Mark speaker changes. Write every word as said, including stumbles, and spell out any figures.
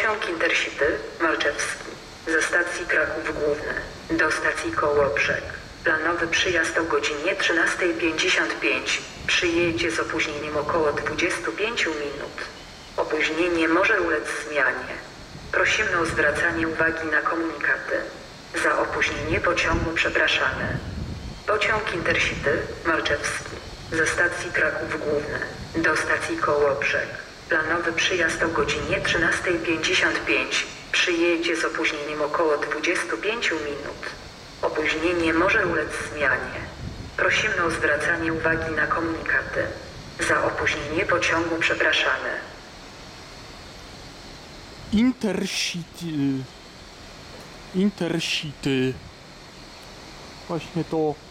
Speaker 1: Pociąg Intercity Malczewski ze stacji Kraków Główny do stacji Kołobrzeg. Planowy przyjazd o godzinie trzynastej pięćdziesiąt pięć. Przyjedzie z opóźnieniem około dwudziestu pięciu minut. Opóźnienie może ulec zmianie. Prosimy o zwracanie uwagi na komunikaty. Za opóźnienie pociągu przepraszamy. Pociąg Intercity Malczewski ze stacji Kraków Główny do stacji Kołobrzeg. Planowy przyjazd o godzinie trzynastej pięćdziesiąt pięć. Przyjedzie z opóźnieniem około dwudziestu pięciu minut. Opóźnienie może ulec zmianie. Prosimy o zwracanie uwagi na komunikaty. Za opóźnienie pociągu przepraszamy.
Speaker 2: Intercity. Intercity. Właśnie to